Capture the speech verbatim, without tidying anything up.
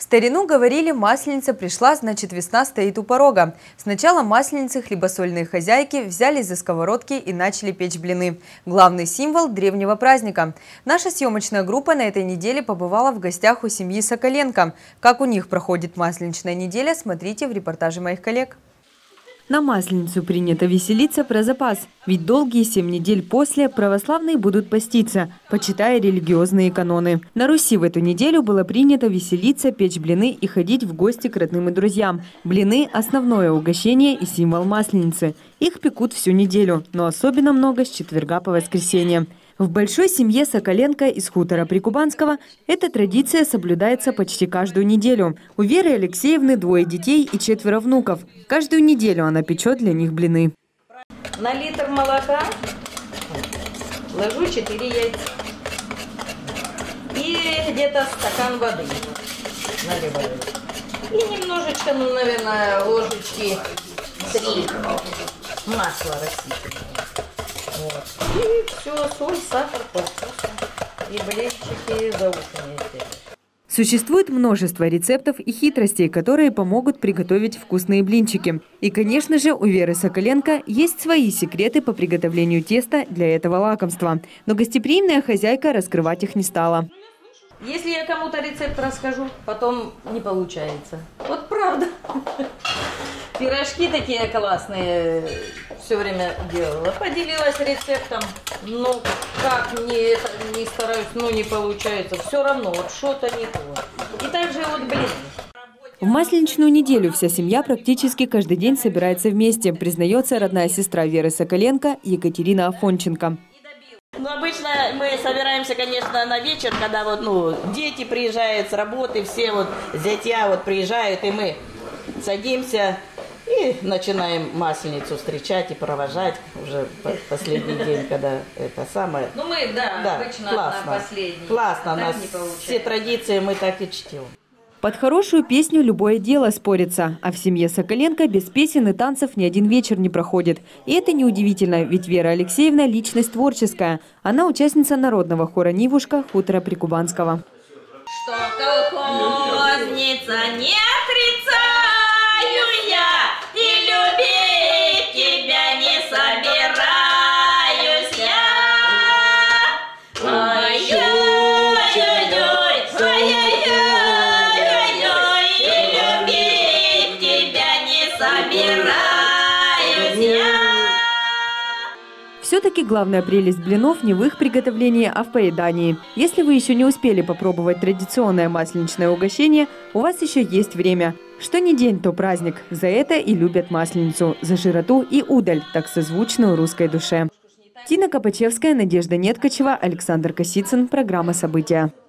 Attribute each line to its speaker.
Speaker 1: В старину говорили, масленица пришла, значит весна стоит у порога. Сначала масленицы хлебосольные хозяйки взяли за сковородки и начали печь блины. Главный символ древнего праздника. Наша съемочная группа на этой неделе побывала в гостях у семьи Соколенко. Как у них проходит масленичная неделя, смотрите в репортаже моих коллег. На Масленицу принято веселиться про запас, ведь долгие семь недель после православные будут поститься, почитая религиозные каноны. На Руси в эту неделю было принято веселиться, печь блины и ходить в гости к родным и друзьям. Блины – основное угощение и символ Масленицы. Их пекут всю неделю, но особенно много с четверга по воскресенье. В большой семье Соколенко из хутора Прикубанского эта традиция соблюдается почти каждую неделю. У Веры Алексеевны двое детей и четверо внуков. Каждую неделю она печет для них блины.
Speaker 2: На литр молока ложу четыре яйца и где-то стакан воды наливаю. И немножечко, ну, наверное, ложечки три масла растительного. Вот. И все, соль, сахар по вкусу. И блинчики зауханные.
Speaker 1: Существует множество рецептов и хитростей, которые помогут приготовить вкусные блинчики. И, конечно же, у Веры Соколенко есть свои секреты по приготовлению теста для этого лакомства. Но гостеприимная хозяйка раскрывать их не стала.
Speaker 2: Если я кому-то рецепт расскажу, потом не получается. Вот правда. Пирожки такие классные все время делала. Поделилась рецептом, но как мне это не стараюсь, но не получается. Все равно, вот что-то не то. И также вот блин.
Speaker 1: В масленичную неделю вся семья практически каждый день собирается вместе, признается родная сестра Веры Соколенко Екатерина Афонченко.
Speaker 2: Ну, обычно мы собираемся, конечно, на вечер, когда вот, ну, дети приезжают с работы, все вот зятья вот приезжают, и мы садимся и начинаем Масленицу встречать и провожать уже последний день, когда это самое. Ну, мы, да, да обычно классно, на последний. Классно, у нас все традиции мы так и чтим.
Speaker 1: Под хорошую песню любое дело спорится. А в семье Соколенко без песен и танцев ни один вечер не проходит. И это неудивительно, ведь Вера Алексеевна – личность творческая. Она участница народного хора «Нивушка» хутора Прикубанского.
Speaker 2: Что колхозница, не отрицаю я, и любить тебя не собираюсь я. Ой-ой-ой, ой-ой-ой, и любить тебя не собираюсь я.
Speaker 1: Все-таки главная прелесть блинов не в их приготовлении, а в поедании. Если вы еще не успели попробовать традиционное масленичное угощение, у вас еще есть время. Что ни день, то праздник. За это и любят масленицу. За широту и удаль, так созвучную русской душе. Тина Копачевская, Надежда Неткачева, Александр Косицын. Программа «События».